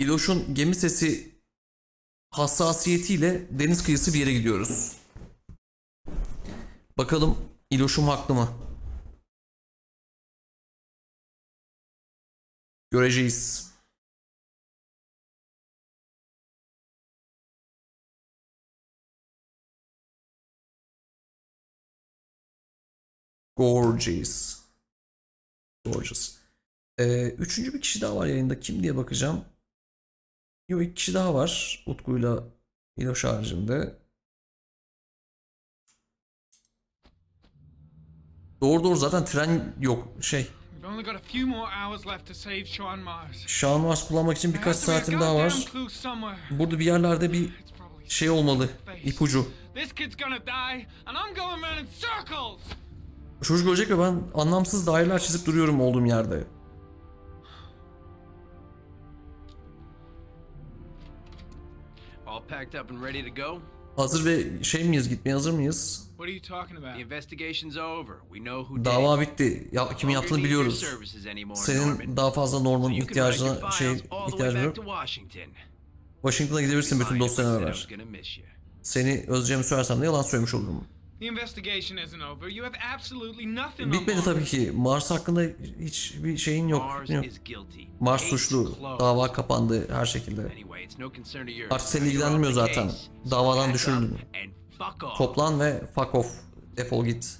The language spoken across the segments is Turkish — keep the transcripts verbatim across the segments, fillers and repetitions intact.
İloş'un gemi sesi hassasiyetiyle deniz kıyısı bir yere gidiyoruz. Bakalım İloş'um haklı mı? Göreceğiz. Gorgeous. Gorgeous. Ee, üçüncü bir kişi daha var yayında. Kim diye bakacağım. Yok, iki kişi daha var. Utku'yla İloş haricinde. Doğru doğru zaten tren yok. Şey. Sean Mars kullanmak için birkaç saatim daha var. Burada bir yerlerde bir şey olmalı. İpucu. Çocuk ölecek ve ben anlamsız daireler çizip duruyorum olduğum yerde. Hazır ve şey miyiz? Gitmeye hazır mıyız? Dava bitti. Ya, kimin yaptığını biliyoruz. Senin daha fazla Norman'ın ihtiyacına şey ihtiyacın yok. Washington'a gidebilirsin bütün dosyalarına beraber. Seni özleyeceğimi söylersem de yalan söylemiş olurum. Bitmedi tabii ki. Mars hakkında hiçbir şeyin yok. yok. Mars suçlu. Dava kapandı her şekilde. Artık seni ilgilenmiyor zaten. Davadan düşürüldün. Toplan ve fuck off. Defol git.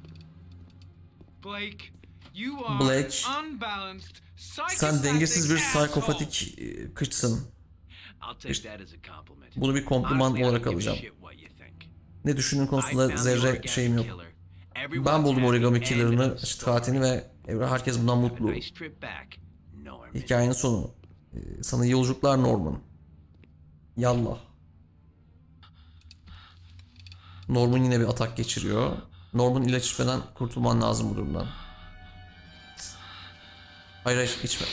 Blake, sen dengesiz bir psikopatik kıçsın. İşte, bunu bir kompliman olarak alacağım. Ne düşündüğün konusunda zerre şeyim yok. Ben buldum Origami Killer'ını, katilini ve herkes bundan mutlu. Hikayenin sonu. Sana iyi yolculuklar Norman. Yallah. Norman yine bir atak geçiriyor. Norman ilaç içmeden kurtulman lazım bu durumdan. Hayır hayır içme.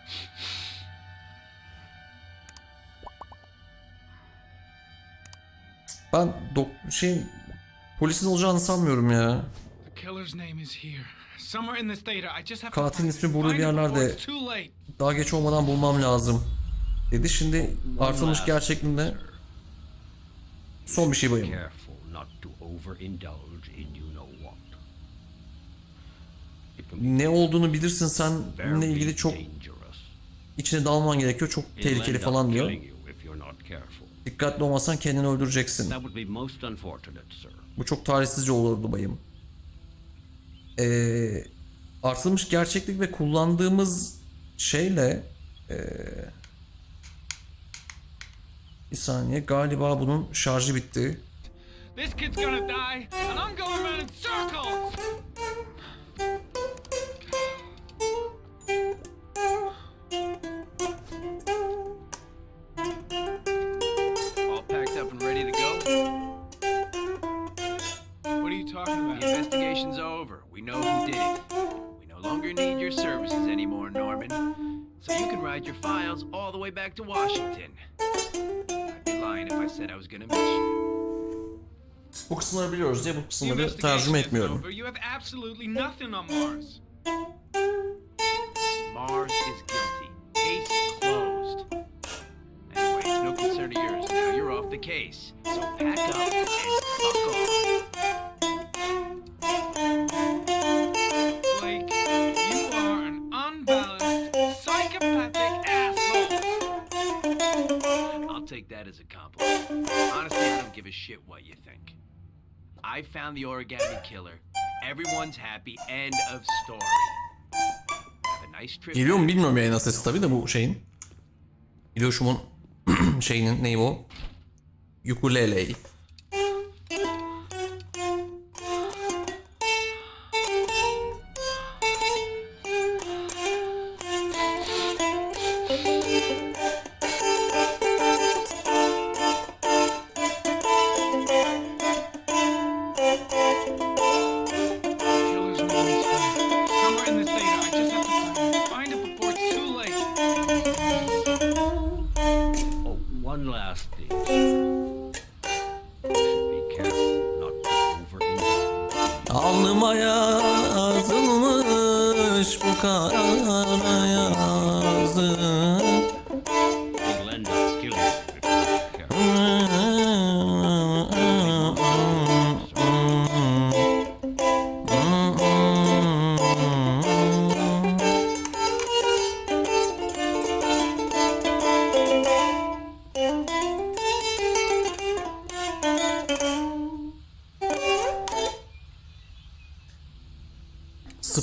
Ben dok şey polisin olacağını sanmıyorum ya. Katilin ismi burada bir yerlerde. Daha geç olmadan bulmam lazım dedi. Şimdi artılmış gerçekliğinde son bir şey bayım. Ne olduğunu bilirsin, seninle ilgili çok içine dalman gerekiyor. Çok tehlikeli falan diyor. Dikkatli olmasan kendini öldüreceksin. Bu çok talihsizce olurdu bayım. Ee, artılmış gerçeklik ve kullandığımız şeyle ee, bir saniye, galiba bunun şarjı bitti. Your files all the way back to Washington. I'd be lying if I said I was gonna miss you. Bu kısımları biliyoruz diye bu kısımları tercüme etmiyorum. Mars is guilty. Case closed. Anyway, it's no concern of yours. Now you're off the case. So pack up and fuck off. Blake, you are an unbalanced, psychopathic asshole. I'll take that as a compliment. Honestly, I don't give a shit what you think. I found the Origami Killer. Everyone's happy. End of story. Nice Geliyor mu bilmiyorum yayına sesi tabi de bu şeyin. İloşumun şeyinin neyi o? Ukulele. Alnıma yazılmış bu kara yazı.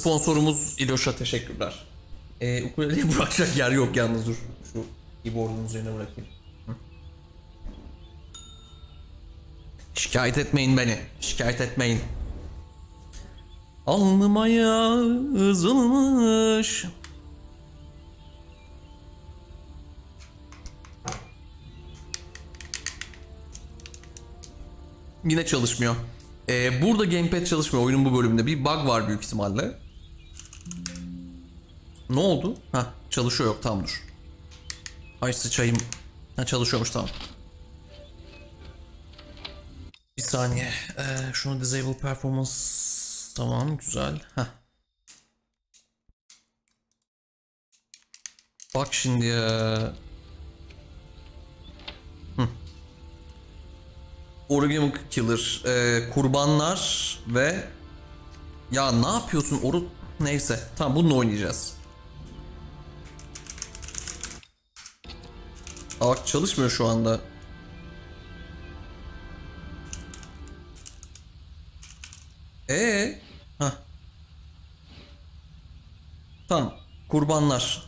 Sponsorumuz İloş'a teşekkürler. Ee, ukuleleyi bırakacak yer yok yalnız, dur. Şu keyboard'un üzerine bırakayım. Hı. Şikayet etmeyin beni. Şikayet etmeyin. Alnıma yazılmış. Yine çalışmıyor. Ee, burada gamepad çalışmıyor oyunun bu bölümünde. Bir bug var büyük ihtimalle. Ne oldu? Ha, çalışıyor, yok, tamam dur. Ay sıçayım. Ha, çalışıyormuş, tamam. Bir saniye. Ee, şunu disable performance. Tamam, güzel. Heh. Bak şimdi ya. Hı. Origami Killer. Ee, kurbanlar ve... Ya ne yapıyorsun oru... Neyse. Tamam, bununla oynayacağız. Aa, bak çalışmıyor şu anda. Ee, ha. Tamam. Kurbanlar.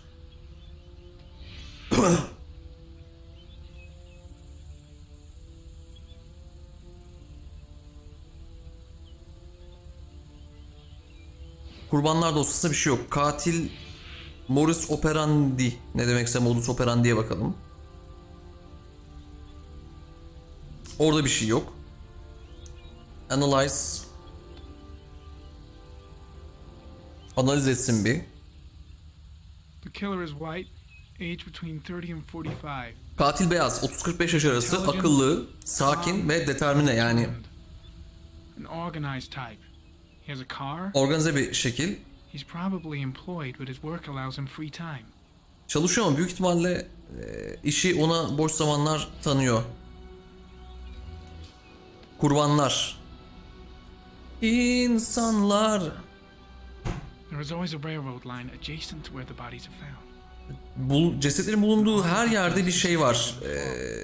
Kurbanlar dosyasında bir şey yok. Katil Modus operandi. Ne demekse modus operandi'ye bakalım. Orada bir şey yok. Analyze. Analiz etsin bir. The killer is white, age between thirty and forty-five. Katil beyaz, otuz kırk beş yaş arası, akıllı, sakin ve determine, yani An organized type. He has a car. Organize bir şekil. He's probably employed, but his work allows him free time. Çalışıyor ama büyük ihtimalle e, işi ona boş zamanlar tanıyor. Kurbanlar. İnsanlar. There is always a railroad line adjacent to where the bodies are found. Bul, cesetlerin bulunduğu her yerde bir şey var. Ee,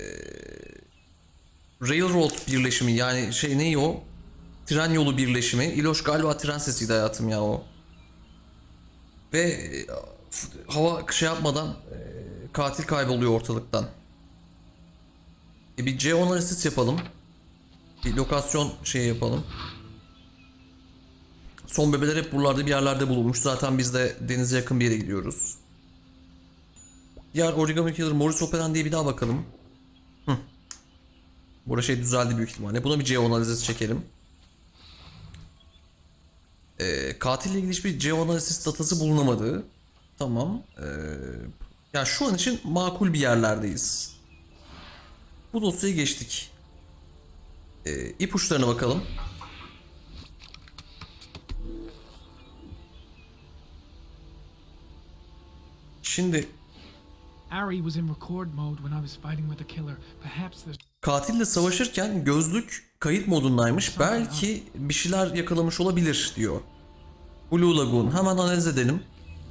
Railroad birleşimi, yani şey ne o? Tren yolu birleşimi. İloş galiba tren sesiydi hayatım ya o. Ve e, hava şey yapmadan e, katil kayboluyor ortalıktan. E, bir geoanaliz yapalım. Bir lokasyon şey yapalım. Son bebeler hep buralarda bir yerlerde bulunmuş. Zaten biz de denize yakın bir yere gidiyoruz. Diğer Origami Killer Modus operandi'ye bir daha bakalım. Hı. Burada şey düzeldi büyük ihtimalle. Buna bir geoanaliz çekelim. Ee, katille ilgili hiçbir geoanaliz datası bulunamadı. Tamam. Ee, yani şu an için makul bir yerlerdeyiz. Bu dosyayı geçtik. Ee, ipuçlarına bakalım. Şimdi Ari was in record mode when I was fighting with the killer. Perhaps there's katille savaşırken gözlük kayıt modundaymış. Belki bir şeyler yakalamış olabilir diyor. Blue Lagoon. Hemen analiz edelim.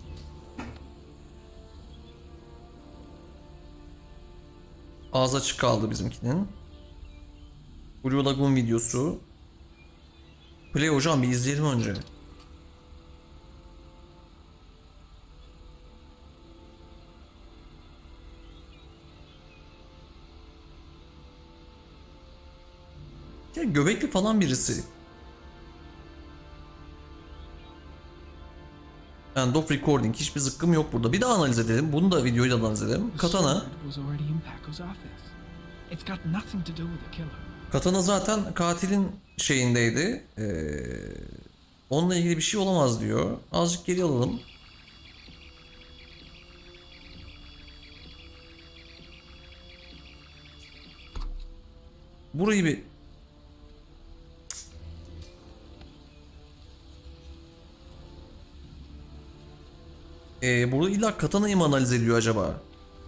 Ağzı açık kaldı bizimkinin. Blue Lagoon videosu. Play hocam, bir izleyelim önce. Ya göbekli falan birisi. Yani Dop Recording, hiçbir zıkkım yok burada. Bir daha analiz edelim. Bunu da videoyu da analiz edelim. Katana. Katana zaten katilin şeyindeydi. Ee, onunla ilgili bir şey olamaz diyor. Azıcık geri alalım. Burayı bir... Ee, burada illa katanayı mı analiz ediyor acaba?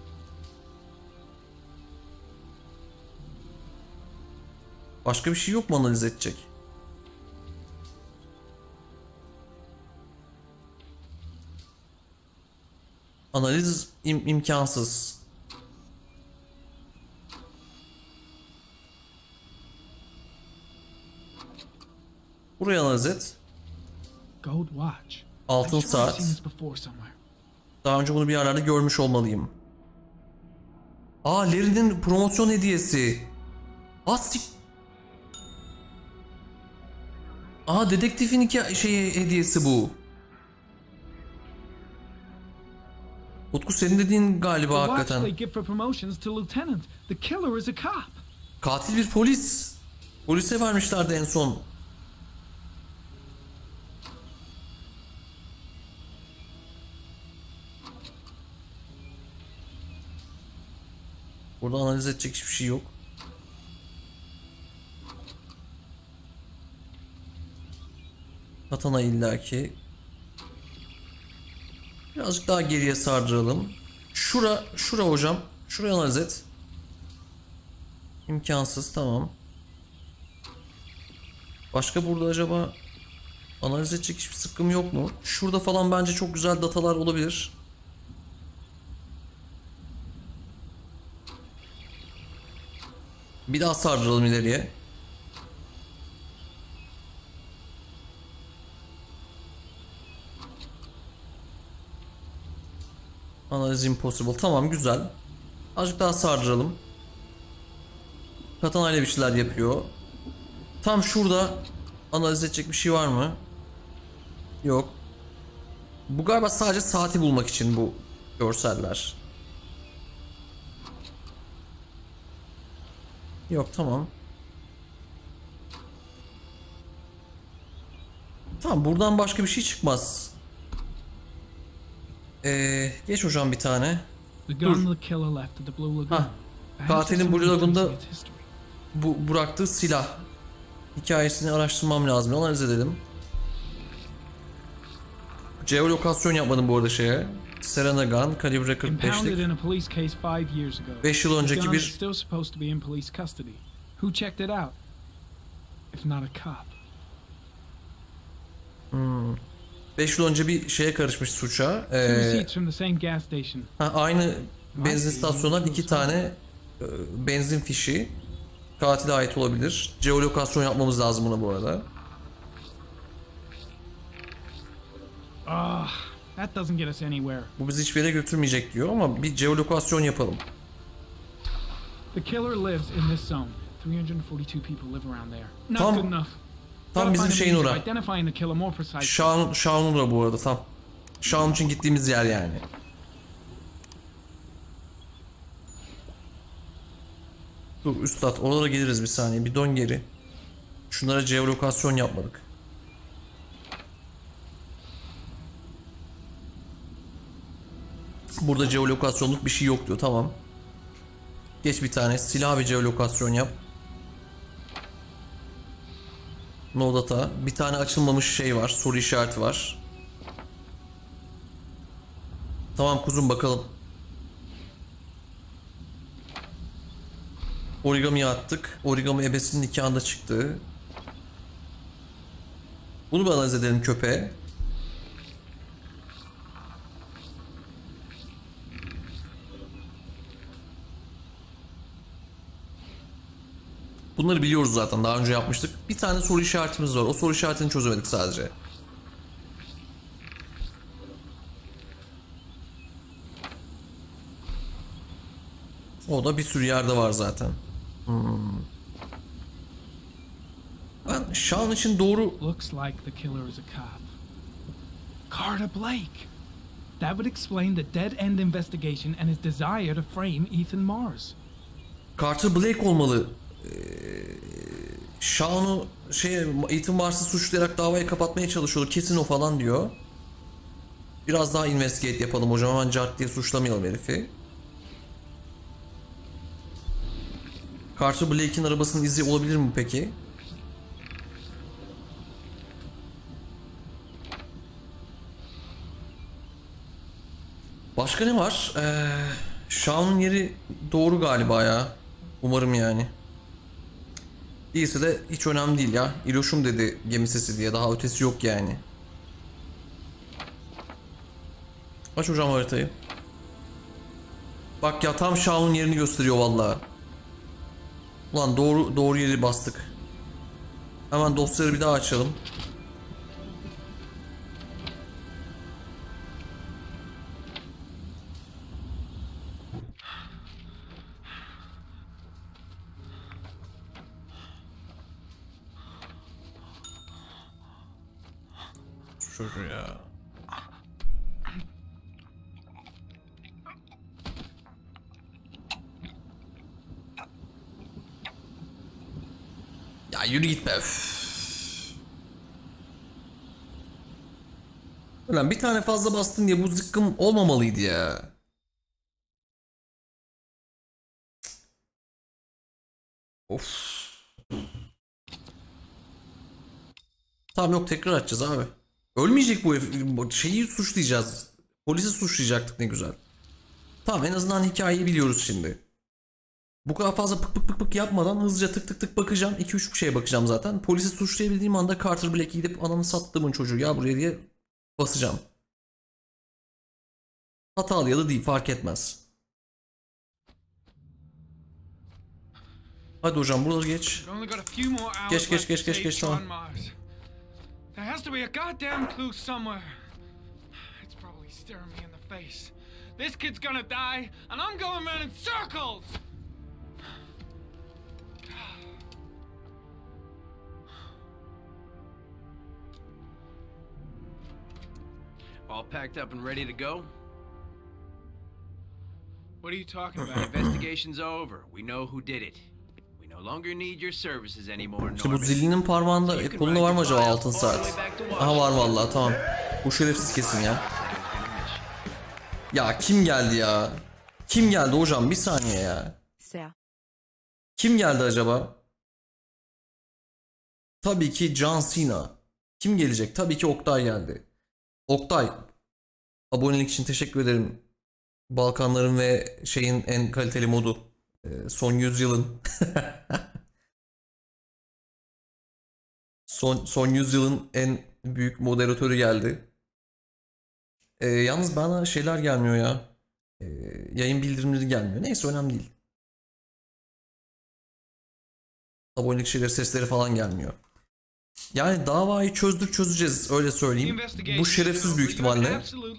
Başka bir şey yok mu analiz edecek? Analiz im imkansız. Buraya analiz et. Gold watch. Altın saat. Daha önce bunu bir yerlerde görmüş olmalıyım. Aa, Larry'nin promosyon hediyesi. Asik. Aa, dedektifin iki şey hediyesi bu. Utku, senin dediğin galiba hakikaten. Katil bir polis. Polise vermişlerdi en son. Burada analiz edecek hiçbir şey yok. Katana illaki. Birazcık daha geriye sardıralım. Şura, şura hocam. Şurayı analiz et. İmkansız, tamam. Başka burada acaba analiz edecek hiçbir sıkım yok mu? Şurada falan bence çok güzel datalar olabilir. Bir daha sardıralım ileriye. Analiz impossible. Tamam, güzel. Azıcık daha sardıralım. Katana ile bir şeyler yapıyor. Tam şurada analiz edecek bir şey var mı? Yok. Bu galiba sadece saati bulmak için bu görseller. Yok, tamam. Tamam, buradan başka bir şey çıkmaz. Ee, geç hocam bir tane. Dur. Ha. Katilin Blue Lagoon'da bu bıraktığı silah hikayesini araştırmam lazım. Analiz edelim. Geolokasyon yapmadım bu arada şeye. Serena Gun, kalibre kırk beşlik. beş yıl önceki bir... Hmm. beş yıl önce bir şeye karışmış suça. Ee, ha, aynı benzin istasyonundan iki tane e, benzin fişi katile ait olabilir. Geolokasyon yapmamız lazım buna bu arada. Ah, that doesn't get us anywhere. Bu bizi hiçbir yere götürmeyecek diyor ama bir geolokasyon yapalım. The killer lives in this zone. three hundred forty-two people live around there. Not Tam, good enough. Tam bizim şeyin ora. Şaun, Şaun'un ora bu arada tam. Şaun için gittiğimiz yer yani. Dur üstad, oralara geliriz bir saniye. Bir dön geri. Şunlara geolokasyon yapmadık. Burada geolokasyonluk bir şey yok diyor, tamam. Geç bir tane silah ve geolokasyon yap. No data. Bir tane açılmamış şey var. Soru işareti var. Tamam kuzum, bakalım. Origami'ye attık. Origami ebesinin nikahında çıktı. Bunu bir analiz edelim köpeğe. Bunları biliyoruz zaten, daha önce yapmıştık. Bir tane soru işaretimiz var. O soru işaretini çözemedik sadece. O da bir sürü yerde var zaten. Hmm. Ben Sean için doğru... Looks like the killer is a cop. Carter Blake. That would explain the dead end investigation and his desire to frame Ethan Mars. Carter Blake olmalı. Sean'u şey, Ethan Mars'ı suçlayarak davayı kapatmaya çalışıyordu. Kesin o falan diyor. Biraz daha investigate yapalım hocam. Hemen cart diye suçlamayalım herifi. Carter Blake'in arabasının izi olabilir mi peki? Başka ne var? Ee, Sean'un yeri doğru galiba ya. Umarım yani. Değilse de hiç önemli değil ya. İloşum dedi gemi sesi diye. Daha ötesi yok yani. Aç hocam haritayı. Bak ya, tam Sean'un yerini gösteriyor vallahi. Ulan doğru doğru yeri bastık. Hemen dosyaları bir daha açalım. şu çocuğu ya. Ya yürü git be. Üff. Ulan bir tane fazla bastın diye bu zıkkım olmamalıydı ya. Of. Tamam yok tekrar açacağız abi. Ölmeyecek bu herif. Şeyi suçlayacağız. Polisi suçlayacaktık ne güzel. Tamam en azından hikayeyi biliyoruz şimdi. Bu kadar fazla pık pık pık pık yapmadan hızlıca tık tık tık bakacağım. iki üç şeye bakacağım zaten. Polisi suçlayabildiğim anda Carter Black'e gidip ananı sattığımın çocuğu ya buraya diye basacağım. Hatalı ya da değil fark etmez. Hadi hocam buraları geç. Geç geç geç geç geç tamam. There has to be a goddamn clue somewhere. It's probably staring me in the face. This kid's gonna die, and I'm going around in circles! All packed up and ready to go? What are you talking about? Investigation's over. We know who did it. We no longer need your services anymore. İşte bu zilinin parmağında e, kolunda var mı acaba altın saat? Aha var vallahi tamam. Bu şerefsiz kesin ya. Ya kim geldi ya? Kim geldi hocam bir saniye ya. Kim geldi acaba? Tabii ki John Cena. Kim gelecek? Tabii ki Oktay geldi. Oktay. Abonelik için teşekkür ederim. Balkanların ve şeyin en kaliteli modu. Ee, son yüzyılın. son, son yüzyılın en büyük moderatörü geldi. Ee, yalnız bana şeyler gelmiyor ya. Ee, yayın bildirimleri gelmiyor. Neyse önemli değil. Abonelik şeyleri sesleri falan gelmiyor. Yani davayı çözdük çözeceğiz öyle söyleyeyim. Bu şerefsiz büyük ihtimalle.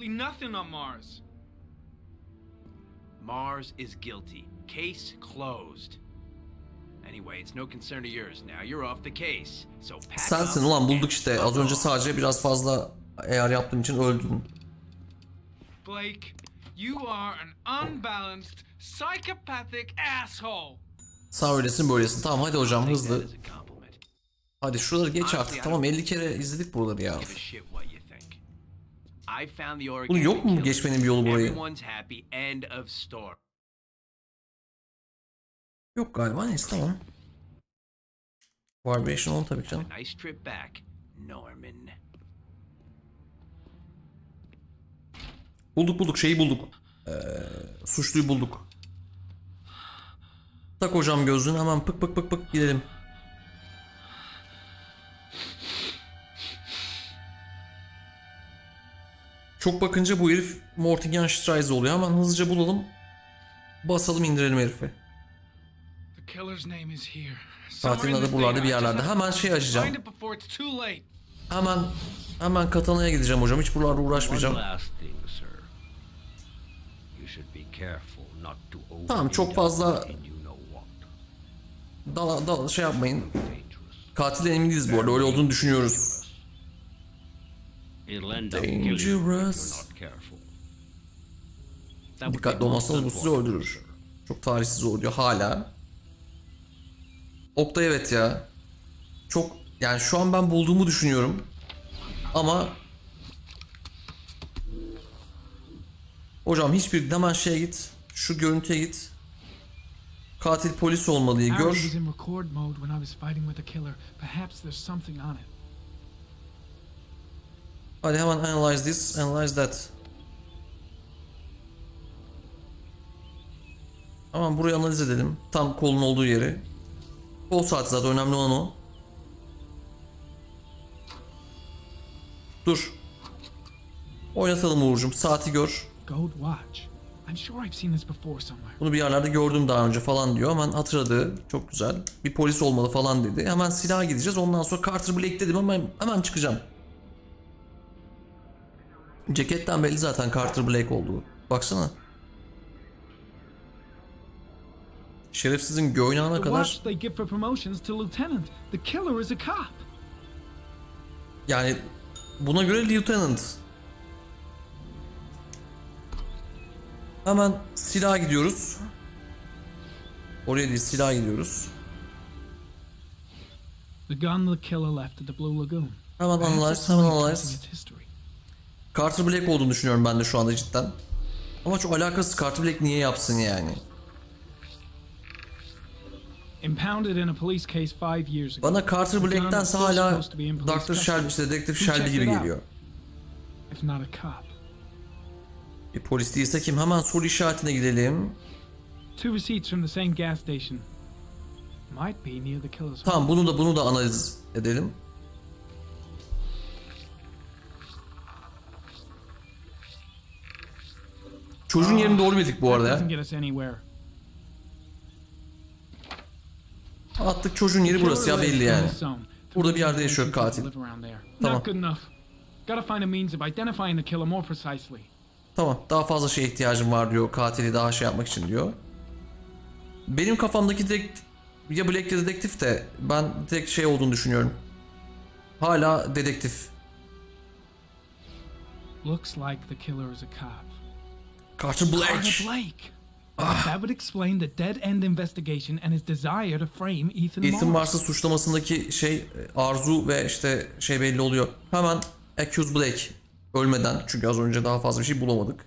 Mars is guilty. Case closed. Anyway, it's no concern of yours now. You're off the case. So pack up. Sensin ulan bulduk işte. Az önce sadece biraz fazla eğer yaptığım için öldün. Blake, you are an unbalanced, psychopathic asshole. Sağ öylesin böylesin. Tamam hadi hocam hızlı. Hadi şuraları geç artık. Tamam elli kere izledik buraları ya. Bunun yok mu geçmenin bir yolu burayı? Yok galiba neyse tamam. Vibration on tabii canım. Bulduk bulduk şeyi bulduk. Ee, suçluyu bulduk. Tak hocam gözlüğünü hemen pık pık pık pık gidelim. Çok bakınca bu herif Mortigenstreise oluyor. Hemen hızlıca bulalım. Basalım indirelim herifi. Katilin adı buralarda bir yerlerde. Hemen şey açacağım. Hemen hemen Katana'ya gideceğim hocam. Hiç buralarda uğraşmayacağım. Tamam çok fazla dal, dal, şey yapmayın. Katil emin değiliz bu arada. Öyle olduğunu düşünüyoruz. Dangerous. Dikkatli olmazsanız bu sizi öldürür. Çok tarihsiz oluyor hala. Oktay evet ya. Çok yani şu an ben bulduğumu düşünüyorum. Ama hocam hiçbir hemen şeye git. Şu görüntüye git. Katil polis olmalıyı gör. Hadi hemen analyze this, analyze that. Hemen burayı analiz edelim. Tam kolun olduğu yeri. Kol saati zaten önemli olan o. Dur. Oynatalım Uğur'cum. Saati gör. Bunu bir yerlerde gördüm daha önce falan diyor. Hemen hatırladı. Çok güzel. Bir polis olmalı falan dedi. Hemen silaha gideceğiz. Ondan sonra Carter Black dedim ama hemen çıkacağım. Ceketten belli zaten Carter Black olduğu. Baksana. Şerefsizin göğnağına kadar. Yani Buna göre Lieutenant. Hemen silaha gidiyoruz. Oraya değil, silaha gidiyoruz. The gun the killer left at the Blue Lagoon. Hemen analyze, hemen analyze. Carter Black olduğunu düşünüyorum ben de şu anda cidden. Ama çok alakasız, Carter Black niye yapsın yani? Impounded in a police case five years ago. Bana Carter Black'tense hala doktor Shelby, işte Dedektif Shelby gibi geliyor. If not a cop. Bir polis değilse kim? Hemen soru işaretine gidelim. Two receipts from the same gas station. Might be near the killer's. Tamam, bunu da bunu da analiz edelim. Çocuğun yerini doğru bildik bu arada ya. Attık, çocuğun yeri burası ya, belli yani. Burada bir yerde yaşıyor katil. Tamam. Tamam, daha fazla şeye ihtiyacım var diyor, katili daha şey yapmak için diyor. Benim kafamdaki direkt ya Black ya dedektif de ben direkt şey olduğunu düşünüyorum. Hala dedektif. Looks like the killer is a cop. Carter Black. Carter Blake. Ah. That would explain the dead end investigation and his desire to frame Ethan Mars. Ethan Mars'ı suçlamasındaki şey arzu ve işte şey belli oluyor. Hemen accuse Black ölmeden, çünkü az önce daha fazla bir şey bulamadık.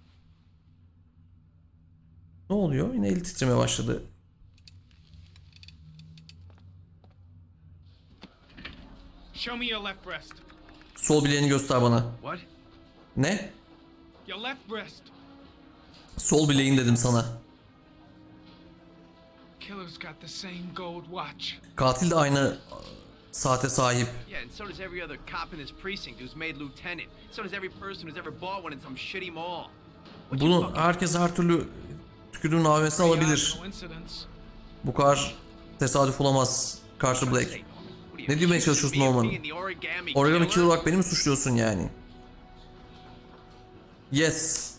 Ne oluyor? Yine eli titremeye başladı. Show me your left breast. Sol bileğini göster bana. What? Ne? Your left breast. Sol bileğin dedim sana. Killer's got the same gold watch. Katil de aynı saate sahip. Yeah, and so does every other cop in this precinct who's made lieutenant. So does every person who's ever bought one in some shitty mall. Bunu herkes her türlü tükürdüğün A V M'sini alabilir. Bu kadar tesadüf olamaz Carter Black. Ne demeye çalışıyorsun Norman? Origami Killer olarak beni mi suçluyorsun yani? Yes.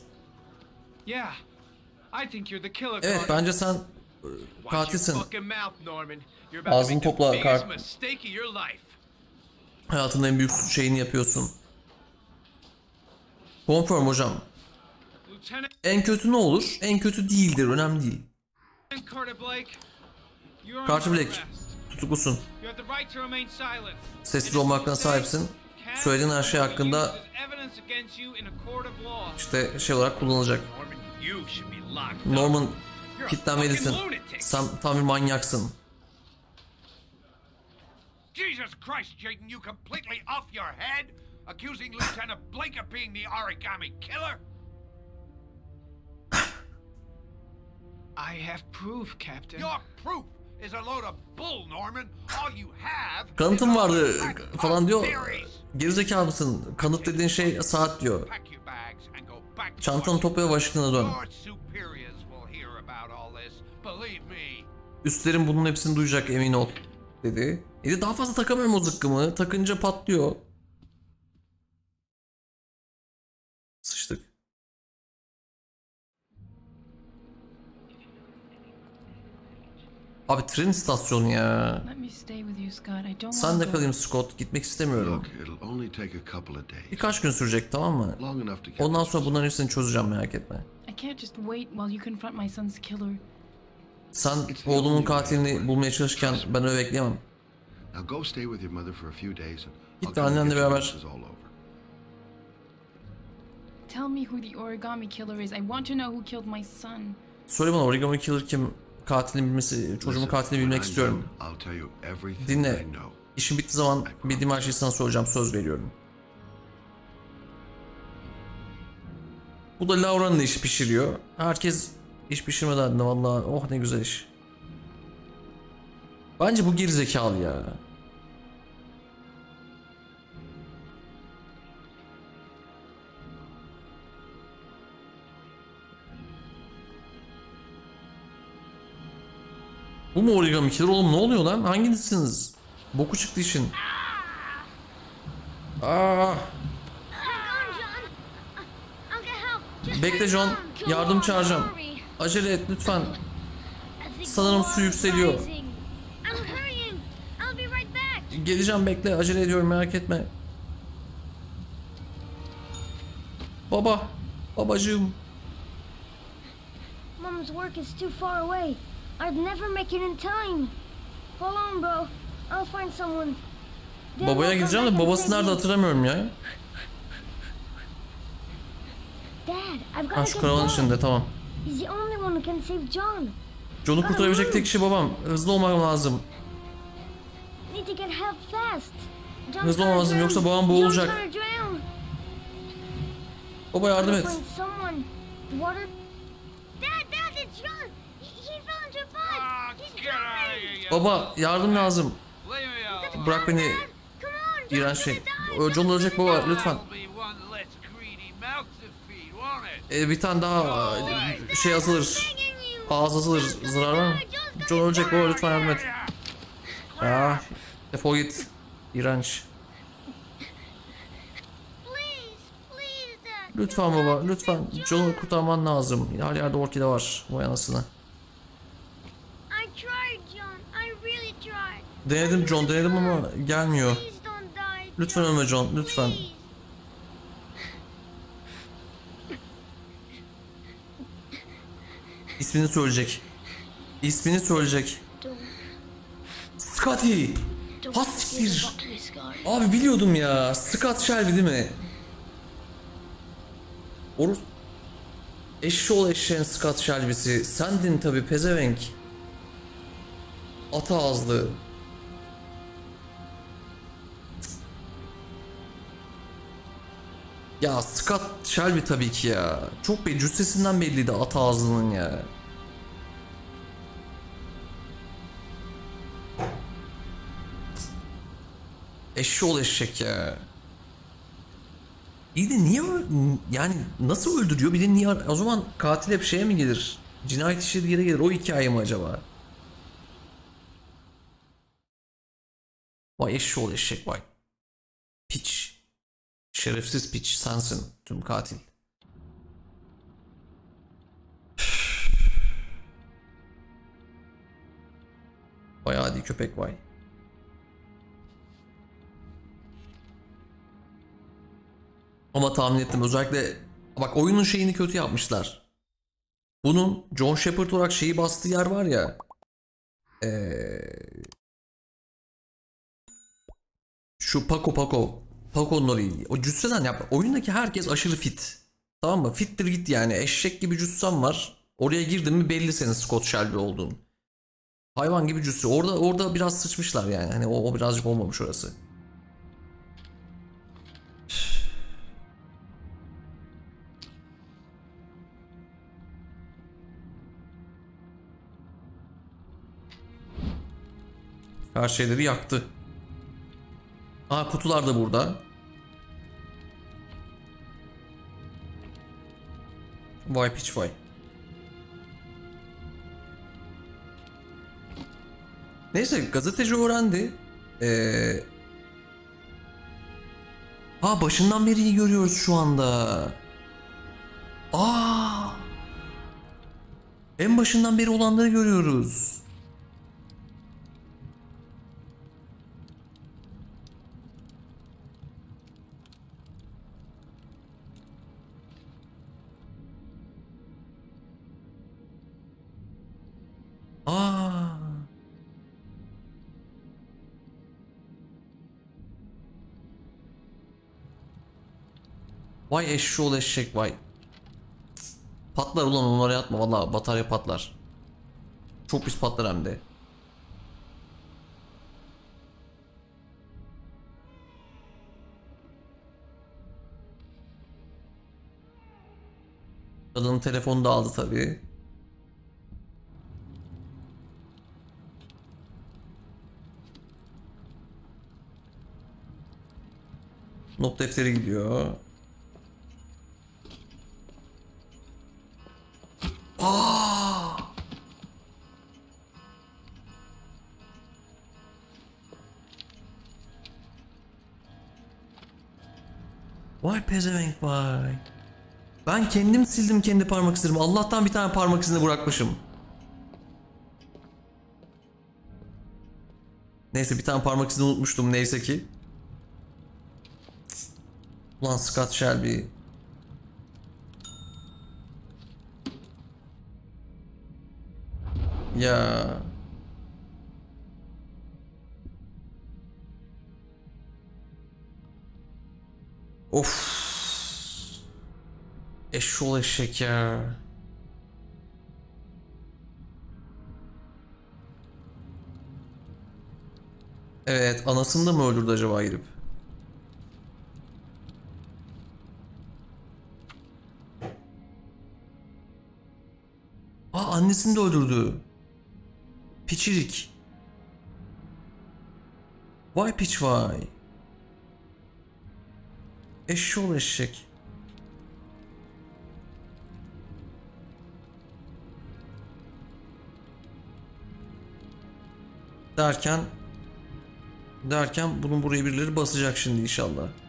Evet, bence sen katilsin. Ağzını topla Kart. Hayatının en büyük şeyini yapıyorsun. Confirm hocam. En kötü ne olur? En kötü değildir, önemli değil. Carter Black, tutuklusun. Sessiz olmaktan sahipsin. Söylediğin her şey hakkında işte şey olarak kullanılacak. Norman, kilitlenmelisin. Sen tam bir manyaksın. Jesus Christ, Jayden, you completely off your head? Accusing Lieutenant Blake of being the origami killer? I have proof, Captain. Your proof is a load of bull, Norman. All you have. Kanıtım vardı falan diyor. Gerizekalı mısın? Kanıt dediğin şey saat diyor. Çantanı topla ve Washington'a dön. Üstlerin bunun hepsini duyacak, emin ol dedi. E daha fazla takamıyorum o zıkkımı. Takınca patlıyor. Sıçtık. Abi tren istasyonu ya. Sen de kalayım Scott. Gitmek istemiyorum. Birkaç gün sürecek, tamam mı? Ondan sonra bunların hepsini çözeceğim, merak etme. Sen oğlumun katilini bulmaya çalışırken ben öyle bekleyemem. Git de annenle beraber. Söyle bana, Origami Killer kim? Katilini bilmesi, çocuğumun katilini bilmek istiyorum. Dinle. İşim bittiği zaman bildiğim her şeyi sana soracağım, söz veriyorum. Bu da Laura'nın işi pişiriyor. Herkes iş pişirmeden de vallahi, oh ne güzel iş. Bence bu gerizekalı ya. Bu mu Origami Killer oğlum, ne oluyor lan? Hanginizsiniz? Boku çıktı işin. Aa. Bekle John, yardım çağıracağım. Acele et lütfen. Sanırım su yükseliyor. Geleceğim, bekle, acele ediyorum, merak etme. Baba. Babacığım. Mom's work is too far away. I'd never make it in time. Hold on, bro. I'll find someone. Then Babaya we'll gideceğim come de back and babası save nerede you. hatırlamıyorum ya. Dad, I've Ha got şu to karavanın get içinde, tamam. He's the only one who can save John. John'u kurtarabilecek tek kişi babam. Hızlı olmam lazım. Need to get help fast. John's Hızlı gonna olmam lazım, drown. yoksa babam John's boğulacak. gonna drown. Baba yardım et. Find someone. Water. Dad, Dad, it's John. He, he fell into a pond. Ah, He's get out of drowning. here, you Baba yardım lazım. Leave me alone. Bırak beni. Come on, John's İğrenç gonna şey. die. Ö, John ölecek baba, lütfen. That'll be one less greedy mouth to feed, won't it? Ee, bir tane daha e, şey azalır. Ağız azalır. Zarar var mı? John ölecek baba, lütfen yardım et. Ah, defol git. İğrenç. Please, please, Dad. Lütfen baba, lütfen. John'u kurtarman lazım. Her yerde orkide var. Vay anasını. I tried, John. I really tried. Denedim John, denedim ama gelmiyor. Please don't die. Lütfen ölme John, lütfen. Please. İsmini söyleyecek. İsmini söyleyecek. Scotty! Ha siktir! Abi biliyordum ya. Scott Shelby değil mi? Or Eşşoğlu eşeğin Scott Shelby'si. Sendin tabi pezevenk. Ata ağızlı. Ya Scott Shelby tabii ki ya. Çok belli, cüssesinden belliydi ata ağzının ya. Eşşoğlu eşek ya. İyi de niye yani nasıl öldürüyor, bir de niye, o zaman katil hep şeye mi gelir? Cinayet işlediği yere gelir, o hikaye mi acaba? Vay eşşoğlu eşek vay. Piç. Şerefsiz piç sensin tüm katil. Vay adi köpek vay. Ama tahmin ettim, özellikle bak oyunun şeyini kötü yapmışlar. Bunun John Shepard olarak şeyi bastığı yer var ya. Ee, şu Paco Paco. Paco'nun orayı. O cüsseden yap. Oyundaki herkes aşırı fit. Tamam mı? Fittir git yani. Eşek gibi cüssen var. Oraya girdin mi belli senin Scott Shelby olduğun. Hayvan gibi cüssü. Orada orada biraz sıçmışlar yani. Hani o, o birazcık olmamış orası. Her şeyleri yaktı. Aa, kutular da burada. Vay piç vay. Neyse, gazeteci öğrendi. Ee... Ha, başından beri iyi görüyoruz şu anda. Aa! En başından beri olanları görüyoruz. Aa. Vay eşşoğlu eşek vay. Patlar ulan, onları atma vallahi, batarya patlar. Çok pis patlar hem de. Kadının telefonu da aldı tabii. Not defteri gidiyor. Aa! Vay pezevenk vay. Ben kendim sildim kendi parmak izlerimi. Allah'tan bir tane parmak izini bırakmışım. Neyse, bir tane parmak izini unutmuştum neyse ki. Ulan Scott Shelby. Ya. Of. Eşşoğlu eşek ya. Evet, anasını da mı öldürdü acaba girip? Aa, annesini de öldürdü. Piçirik. Vay piç vay. Eşşoğlu eşek. Derken derken bunun buraya birileri basacak şimdi inşallah.